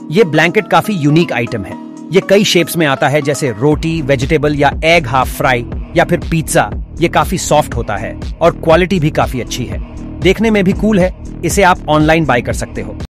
ये ब्लैंकेट काफी unique item है। ये कई शेप्स में आता है, जैसे रोटी, वेजिटेबल या एग हाफ फ्राई या फिर पिज्जा। ये काफी सॉफ्ट होता है और क्वालिटी भी काफी अच्छी है। देखने में भी कूल है। इसे आप ऑनलाइन बाय कर सकते हो।